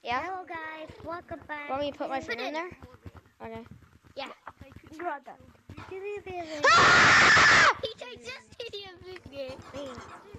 Yeah? Hello guys, welcome back. Want me to put my phone in there? Okay. Yeah. Brother. He just did a video.